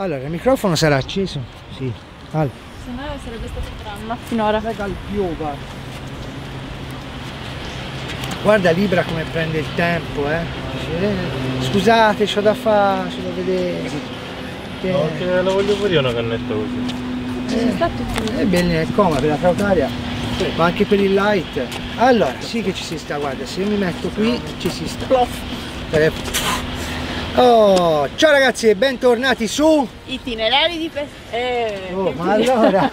Allora, il microfono sarà acceso? Sì. Allora. Se no sarebbe stato dramma finora. Guarda Libra come prende il tempo, Scusate, c'ho da fare, c'ho da vedere. No, che la voglio pure io una cannetta così. È bene, è comoda per la Trautaria, ma anche per il light. Allora, sì che ci si sta, guarda, se io mi metto qui ci si sta. Oh, ciao ragazzi e bentornati su Itinerari di pesca. Oh, ma allora,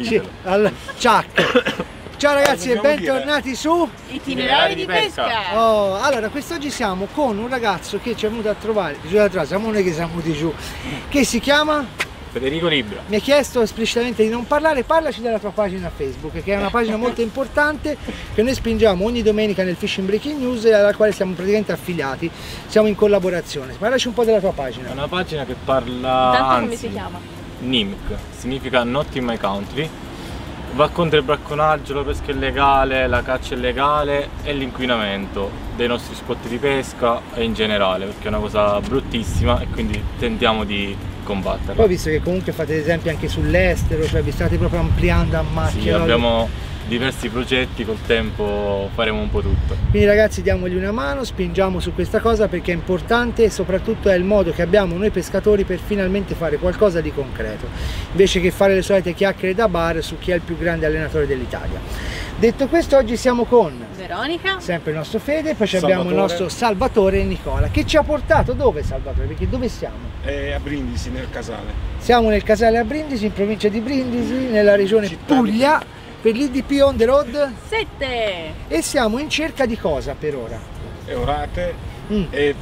ciao ragazzi e bentornati su Itinerari di pesca. Oh, allora quest'oggi siamo con un ragazzo che ci è venuto a trovare, siamo noi che siamo venuti giù, che si chiama Federico Libra. Mi ha chiesto esplicitamente di non parlare, parlaci della tua pagina Facebook, che è una pagina molto importante che noi spingiamo ogni domenica nel Fishing Breaking News e alla quale siamo praticamente affiliati, siamo in collaborazione. Parlaci un po' della tua pagina. È una pagina che parla, Tanto come si chiama? NIMC, significa Not in My Country. Va contro il bracconaggio, la pesca illegale, la caccia illegale e l'inquinamento dei nostri spot di pesca e in generale, perché è una cosa bruttissima e quindi tentiamo di combatterla. Poi visto che comunque fate esempi anche sull'estero, cioè vi state proprio ampliando a macchia. Sì, abbiamo diversi progetti, col tempo faremo un po' tutto. Quindi ragazzi diamogli una mano, spingiamo su questa cosa perché è importante e soprattutto è il modo che abbiamo noi pescatori per finalmente fare qualcosa di concreto, invece che fare le solite chiacchiere da bar su chi è il più grande allenatore dell'Italia. Detto questo, oggi siamo con Veronica, sempre il nostro Fede, poi abbiamo il nostro Salvatore Nicola, che ci ha portato dove Salvatore? Perché dove siamo? A Brindisi, nel Casale. Siamo nel Casale a Brindisi, in provincia di Brindisi, nella regione Puglia, per l'IDP on the road 7 e siamo in cerca di cosa per ora? Orate e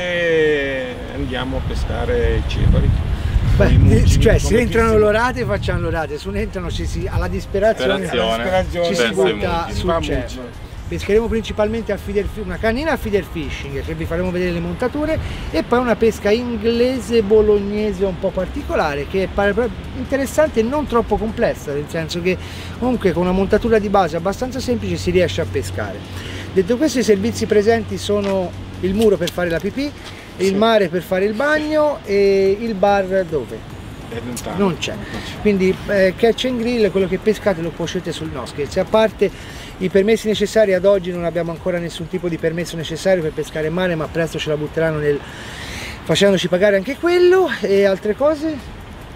forse andiamo a pescare cefali. Beh, cioè se entrano l'orate facciamo l'orate, se non entrano alla disperazione ci si butta sul cefalo. Pescheremo principalmente a una cannina a feeder fishing, che vi faremo vedere le montature, e poi una pesca inglese bolognese un po' particolare, che è interessante e non troppo complessa, nel senso che comunque con una montatura di base abbastanza semplice si riesce a pescare. Detto questo, i servizi presenti sono il muro per fare la pipì, il mare per fare il bagno e il bar dove? Non c'è, quindi catch and grill, quello che pescate lo cuocete sul no, scherzi a parte. I permessi necessari ad oggi non abbiamo ancora nessun tipo di permesso necessario per pescare in mare, ma presto ce la butteranno facendoci pagare anche quello. E altre cose?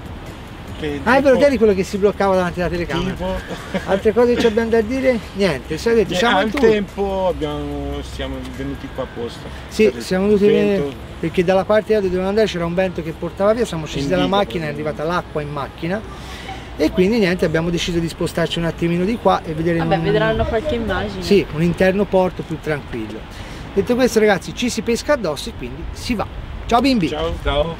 Ah, è vero, te eri quello che si bloccava davanti alla telecamera. Altre cose che ci abbiamo da dire? Niente, siamo al tempo siamo venuti qua apposta. Sì, siamo venuti perché dalla parte dove dovevamo andare c'era un vento che portava via, siamo scesi dalla macchina, è arrivata l'acqua in macchina e quindi niente, abbiamo deciso di spostarci un attimino di qua e vedere. Vabbè, vedranno qualche immagine. Sì, un interno porto più tranquillo. Detto questo ragazzi, ci si pesca addosso e quindi si va. Ciao bimbi! Ciao! Ciao!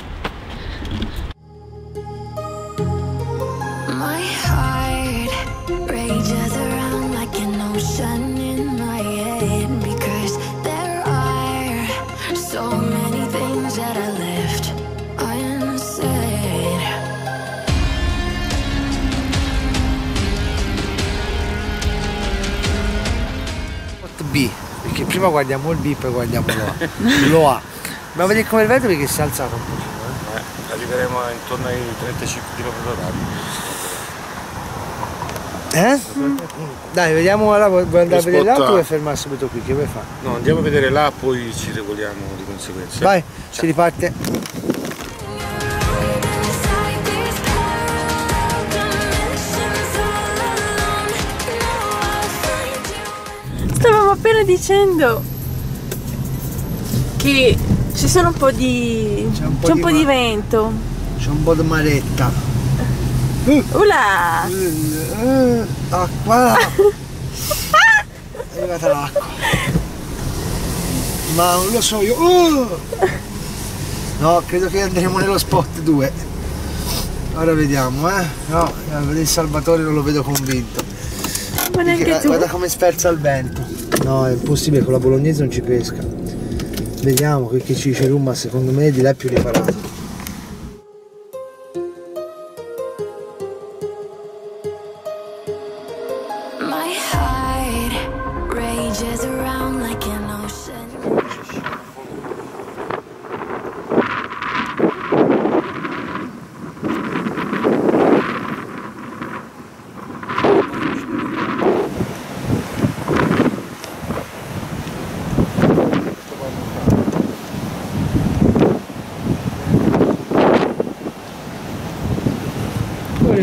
B, perché prima guardiamo il B poi guardiamo lo A. Dobbiamo vedere come il vento perché si è alzato un pochino. Arriveremo intorno ai 35 km/h. Dai, vediamo là, vuoi andare a vedere l'altro o vuoi fermare subito qui? Che vuoi fare? No, andiamo a vedere là, poi ci regoliamo di conseguenza. Vai, si riparte. Stavamo appena dicendo che ci sono un po' di c'è un po' di vento, c'è un po' di maretta. Ula! Acqua! È arrivata l'acqua, ma non lo so io. No, credo che andremo nello spot 2. Ora vediamo, no, a vedere Salvatore non lo vedo convinto. Ma neanche tu. Guarda come sferza il vento. No, è impossibile, con la bolognese non ci pesca. Vediamo che ci dice Rumba, secondo me di là è più riparato.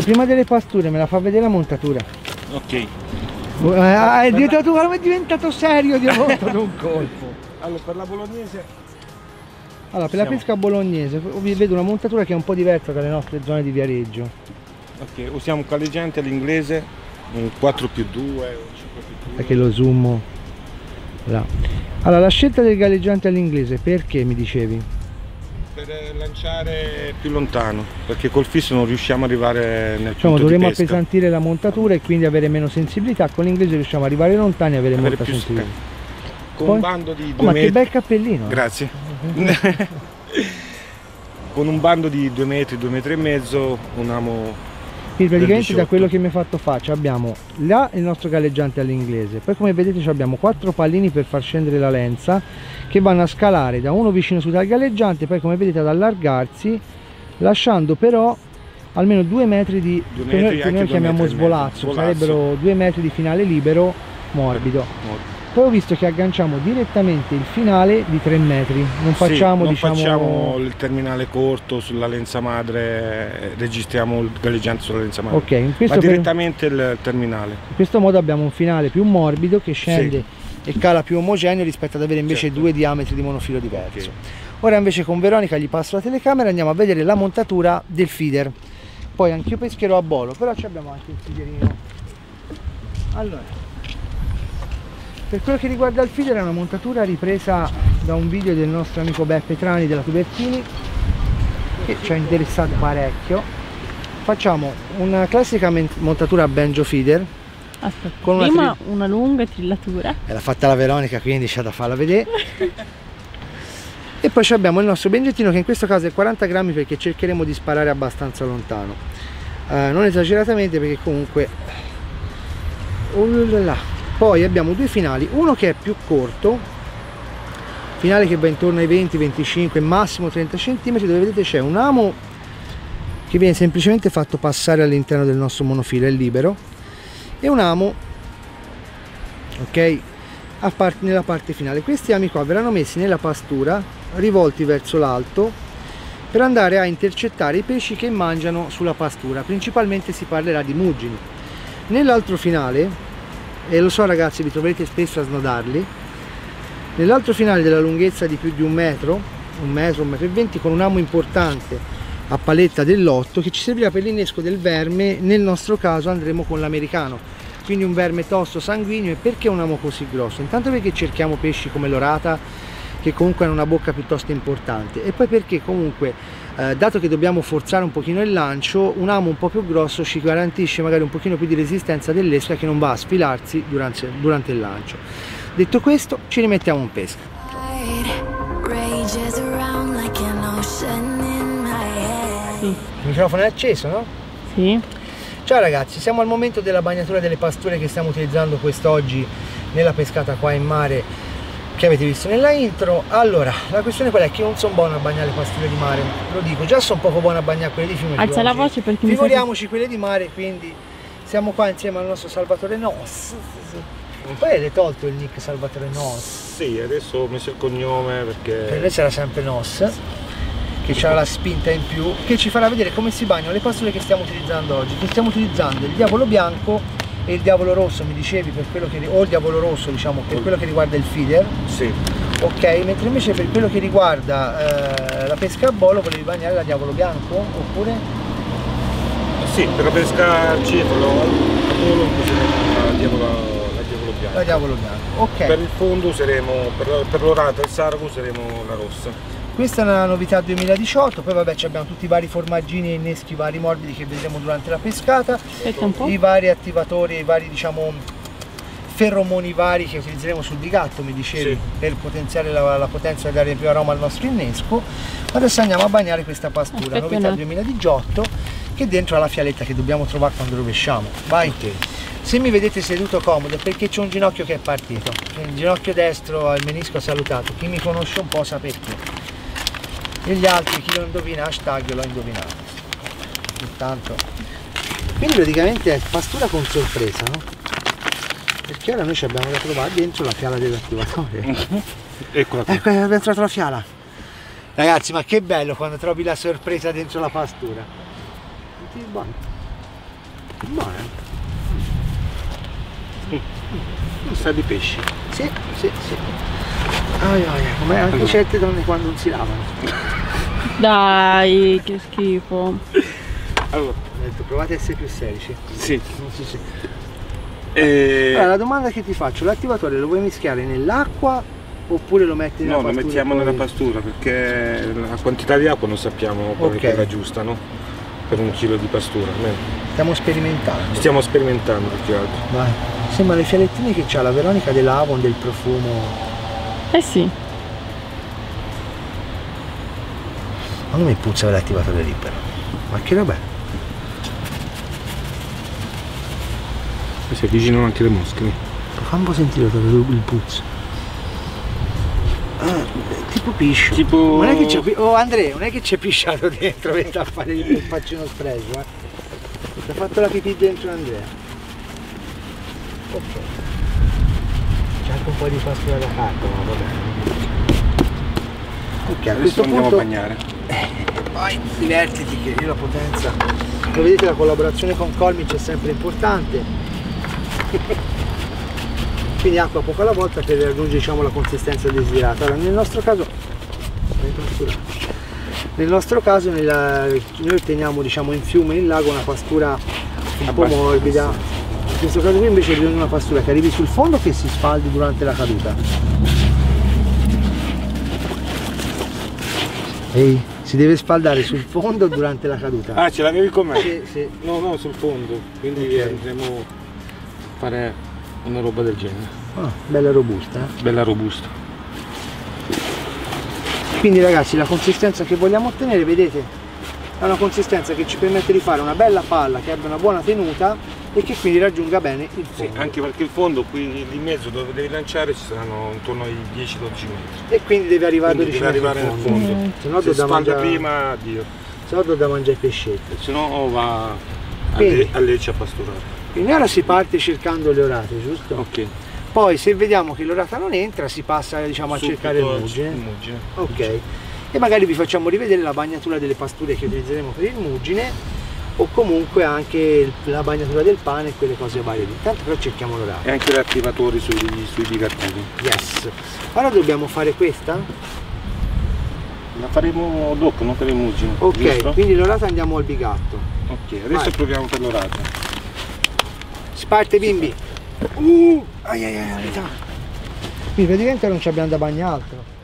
prima delle pasture me la fa vedere la montatura. Ok. È diventato serio di volta ad un colpo. Allora, per la bolognese. Allora, per la pesca bolognese vi vedo una montatura che è un po' diversa dalle nostre zone di Viareggio. Ok, usiamo un galleggiante all'inglese, un 4+2 o 5+2. Perché lo zoom là. Allora, la scelta del galleggiante all'inglese, perché mi dicevi? Per lanciare più lontano, perché col fisso non riusciamo ad arrivare nel punto dovremmo di pesca. appesantire la montatura e quindi avere meno sensibilità. Con l'inglese riusciamo ad arrivare lontani e avere molta più sensibilità. Con Poi, un bando di 2 ma metri. che bel cappellino! Grazie. Con un bando di 2 metri, 2 metri e mezzo, un amo. Quindi praticamente da quello che mi hai fatto faccia abbiamo là il nostro galleggiante all'inglese, poi come vedete abbiamo 4 pallini per far scendere la lenza che vanno a scalare da uno vicino su dal galleggiante, poi come vedete ad allargarsi, lasciando però almeno 2 metri di, che noi chiamiamo svolazzo, sarebbero 2 metri di finale libero morbido. Poi ho visto che agganciamo direttamente il finale di 3 metri, non facciamo, non diciamo... facciamo il terminale corto sulla lenza madre, registriamo il galleggiante sulla lenza madre, in questo ma direttamente il terminale. In questo modo abbiamo un finale più morbido che scende e cala più omogeneo rispetto ad avere invece 2 diametri di monofilo diverso. Ora invece con Veronica gli passo la telecamera e andiamo a vedere la montatura del feeder. Poi anch'io pescherò a bolo, però abbiamo anche il feederino. Allora, per quello che riguarda il feeder è una montatura ripresa da un video del nostro amico Beppe Trani della Tubertini che ci ha interessato parecchio. Facciamo una classica montatura a banjo feeder. Aspetta, con prima una lunga trillatura. L'ha fatta la Veronica, quindi c'è da farla vedere. E poi abbiamo il nostro bengettino che in questo caso è 40 grammi perché cercheremo di sparare abbastanza lontano. Non esageratamente perché comunque... Poi abbiamo 2 finali, uno che è più corto, finale che va intorno ai 20-25, massimo 30 cm, dove vedete c'è un amo che viene semplicemente fatto passare all'interno del nostro monofilo, è libero, e un amo, ok, nella parte finale. Questi ami qua verranno messi nella pastura, rivolti verso l'alto, per andare a intercettare i pesci che mangiano sulla pastura. Principalmente si parlerà di muggini. Nell'altro finale, e lo so ragazzi, vi troverete spesso a snodarli, nell'altro finale della lunghezza di più di 1 metro, 1 metro, 1,20 metri, con un amo importante a paletta dell'8 che ci servirà per l'innesco del verme. Nel nostro caso andremo con l'americano, quindi un verme tosto, sanguigno. E perché un amo così grosso? Intanto perché cerchiamo pesci come l'orata che comunque hanno una bocca piuttosto importante, e poi perché comunque dato che dobbiamo forzare un pochino il lancio, un amo un po' più grosso ci garantisce magari un pochino più di resistenza dell'esca che non va a sfilarsi durante il lancio. Detto questo, ci rimettiamo in pesca. Il microfono è acceso, no? Sì. Ciao ragazzi, siamo al momento della bagnatura delle pasture che stiamo utilizzando quest'oggi nella pescata qua in mare che avete visto nella intro. Allora, la questione qual è? Che non sono buono a bagnare le pasture di mare, lo dico, già sono poco buono a bagnare quelle di fiume. Alza la voce perché figuriamoci quelle di mare, quindi siamo qua insieme al nostro Salvatore Nos. Poi avete tolto il nick Salvatore Nos? Sì, adesso ho messo il cognome perché... Per me c'era sempre Nos, che c'ha la spinta in più, che ci farà vedere come si bagnano le pasture che stiamo utilizzando oggi. Che stiamo utilizzando il diavolo bianco e il diavolo rosso, mi dicevi, per quello che, o il diavolo rosso diciamo per quello che riguarda il feeder. Sì. Ok, mentre invece per quello che riguarda la pesca a bolo volevi bagnare la diavolo bianco oppure? Sì, per la pesca al cefalo a bolo useremo la diavolo bianco. La diavolo bianco, ok. Per il fondo useremo, per l'orata e il sargo useremo la rossa. Questa è una novità 2018, poi vabbè abbiamo tutti i vari formaggini e inneschi vari morbidi che vedremo durante la pescata, i vari attivatori, i vari diciamo feromoni vari che utilizzeremo sul bigatto, mi dicevi, per potenziare la potenza e dare più aroma al nostro innesco. Adesso andiamo a bagnare questa pastura, novità 2018, che dentro ha la fialetta che dobbiamo trovare quando rovesciamo. Vai! Se mi vedete seduto comodo è perché c'è un ginocchio che è partito, il ginocchio destro, il menisco ha salutato, chi mi conosce un po' sa perché. E gli altri, chi lo indovina, hashtag l'ho indovinato. Intanto, quindi praticamente è pastura con sorpresa, no? Perché ora noi ci abbiamo da trovare dentro la fiala dell'attivatore. Eccola qui. Ecco, abbiamo trovato la fiala. Ragazzi, ma che bello quando trovi la sorpresa dentro la pastura. Buona. Sa di pesci. Sì. Come anche certe donne quando non si lavano. Dai, che schifo. Allora, Ho detto provate a essere più serici. sì. Allora, la domanda che ti faccio, l'attivatore lo vuoi mischiare nell'acqua oppure lo metti nella pastura? No, lo mettiamo nella pastura perché la quantità di acqua non sappiamo qual è quella giusta, no? Per 1 chilo di pastura. Stiamo sperimentando. Stiamo sperimentando più che altro. Vai. Sembra le fialettine che c'ha la Veronica dell'Avon del profumo. Eh sì. Ma non mi puzza l'attivatore libero. Ma che roba è? Si avvicinano anche le mosche. Fa un po' sentire il puzzo. Tipo piscio. Tipo... Non è che c'è Andrea, non è che c'è pisciato dentro per tappare il faccino spreso, Ti ha fatto la pipì dentro Andrea. Ok. C'è anche un po' di pastura da carta, ma va bene. Ok, a questo punto andiamo a bagnare. Vai, divertiti che io la potenza. Come vedete la collaborazione con Colmic è sempre importante. Quindi acqua poco alla volta per raggiungere, diciamo, la consistenza desiderata. Allora, nel nostro caso noi otteniamo, diciamo, in fiume, in lago, una pastura un po' morbida. In questo caso qui invece bisogna una pastura che arrivi sul fondo o che si sfaldi durante la caduta. Ehi, si deve spaldare sul fondo durante la caduta. Ah, ce l'avevi con me? Sì. No, sul fondo. Quindi andremo a fare una roba del genere. Bella robusta. Bella robusta. Quindi ragazzi, la consistenza che vogliamo ottenere, vedete, è una consistenza che ci permette di fare una bella palla che abbia una buona tenuta e che quindi raggiunga bene il fondo. Sì, anche perché il fondo qui in mezzo dove devi lanciare ci saranno intorno ai 10-12 metri. E quindi deve arrivare, quindi deve arrivare nel fondo. Se no se da mangiare prima, addio. Se no da mangiare i pescetti. Se no va a Lecce a pasturare. Quindi ora si parte cercando le orate, giusto? Ok. Poi se vediamo che l'orata non entra si passa, diciamo, a cercare il muggine. Ok. E magari vi facciamo rivedere la bagnatura delle pasture che utilizzeremo per il muggine o comunque anche la bagnatura del pane e quelle cose varie. Intanto però cerchiamo l'orata. E anche gli attivatori sui bigartelli. Yes. Ora dobbiamo fare questa? La faremo dopo, non per il muggine. Ok, giusto? quindi l'orata andiamo al bigatto. Ok, adesso proviamo per l'orata. Si parte bimbi! Quindi praticamente non ci abbiamo da bagnare altro.